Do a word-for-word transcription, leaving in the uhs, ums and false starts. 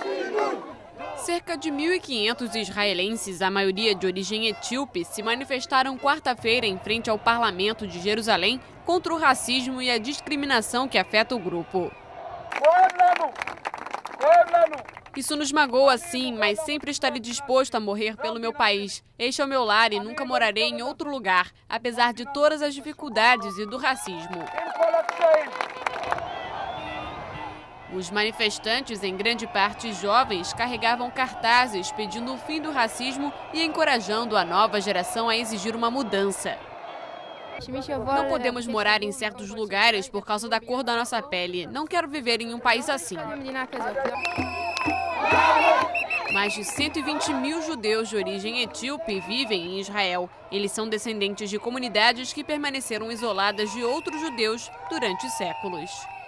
Cerca de mil e quinhentos israelenses, a maioria de origem etíope, se manifestaram quarta-feira em frente ao Parlamento de Jerusalém contra o racismo e a discriminação que afeta o grupo. Isso nos magoa, sim, mas sempre estarei disposto a morrer pelo meu país. Este é o meu lar e nunca morarei em outro lugar, apesar de todas as dificuldades e do racismo. Os manifestantes, em grande parte jovens, carregavam cartazes pedindo o fim do racismo e encorajando a nova geração a exigir uma mudança. Não podemos morar em certos lugares por causa da cor da nossa pele. Não quero viver em um país assim. Mais de cento e vinte mil judeus de origem etíope vivem em Israel. Eles são descendentes de comunidades que permaneceram isoladas de outros judeus durante séculos.